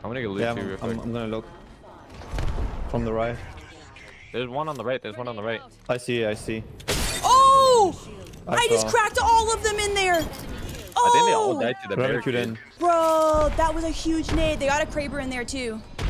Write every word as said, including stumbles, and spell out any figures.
I'm gonna go loot Yeah, you I'm, real I'm, quick. I'm gonna look. From the right. There's one on the right. There's one on the right. I see, I see. Oh! I, I just saw. cracked all of them in there. Oh! I think they all died to the Barbecue barricade. in. Bro, that was a huge nade. They got a Kraber in there too.